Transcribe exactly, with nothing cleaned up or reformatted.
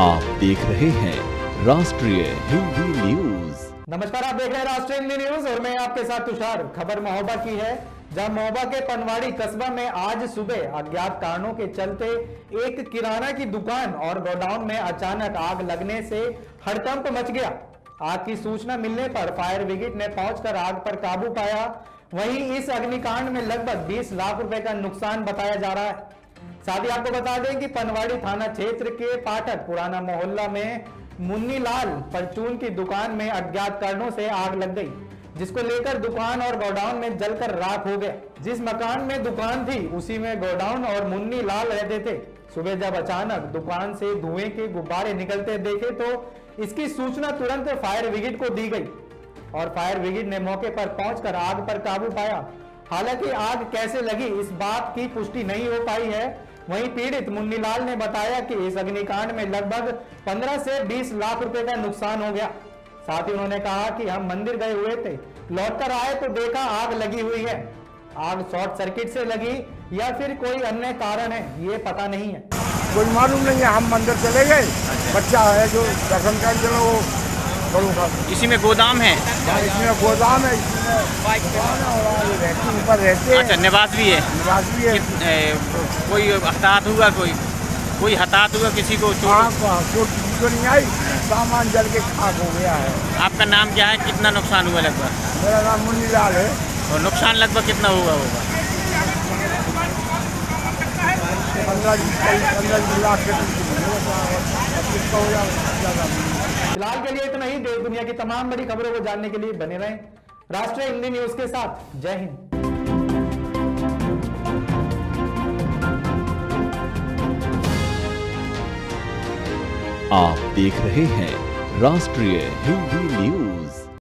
आप देख रहे हैं राष्ट्रीय हिंदी न्यूज। नमस्कार, आप देख रहे हैं राष्ट्रीय हिंदी न्यूज और मैं आपके साथ तुषार। खबर महोबा की है, जहां महोबा के पनवाड़ी कस्बा में आज सुबह अज्ञात कारणों के चलते एक किराना की दुकान और गोडाउन में अचानक आग लगने से हड़कंप मच गया। आग की सूचना मिलने पर फायर ब्रिगेड ने पहुंचकर आग पर काबू पाया। वहीं इस अग्निकांड में लगभग बीस लाख रुपए का नुकसान बताया जा रहा है। साथ ही आपको बता दें कि पनवाड़ी थाना क्षेत्र के पाठक पुराना मोहल्ला में मुन्नी लाल परचून की दुकान में अज्ञात कारणों से आग लग गई, जिसको लेकर दुकान और गोडाउन में जलकर राख हो गया। जिस मकान में दुकान थी उसी में गोडाउन और मुन्नी लाल रहते थे। सुबह जब अचानक दुकान से धुएं के गुब्बारे निकलते देखे तो इसकी सूचना तुरंत फायर ब्रिगेड को दी गई और फायर ब्रिगेड ने मौके पर पहुंचकर आग पर काबू पाया। हालांकि आग कैसे लगी इस बात की पुष्टि नहीं हो पाई है। वहीं पीड़ित मुन्नीलाल ने बताया कि इस अग्निकांड में लगभग पंद्रह से बीस लाख रुपए का नुकसान हो गया। साथ ही उन्होंने कहा कि हम मंदिर गए हुए थे, लौटकर आए तो देखा आग लगी हुई है। आग शॉर्ट सर्किट से लगी या फिर कोई अन्य कारण है, ये पता नहीं है। कोई मालूम नहीं है। हम मंदिर चले गए, बच्चा है जो दर्शन कर चलो वो करूँगा। इसी में गोदाम है? इसमें गोदाम है, इसमें ऊपर रहते हैं। अच्छा, निवास भी है? निवास भी है। ए, कोई हताहत हुआ? कोई कोई हताहत हुआ? किसी को चोट तो नहीं आई, सामान जल के खाक हो गया है। आपका नाम क्या है? कितना नुकसान हुआ लगभग? मेरा नाम मुन्नीलाल है। और नुकसान लगभग कितना हुआ होगा? फिलहाल के लिए इतना ही। देश दुनिया की तमाम बड़ी खबरों को जानने के लिए बने रहें राष्ट्रीय हिंदी न्यूज के साथ। जय हिंद। आप देख रहे हैं राष्ट्रीय हिंदी न्यूज।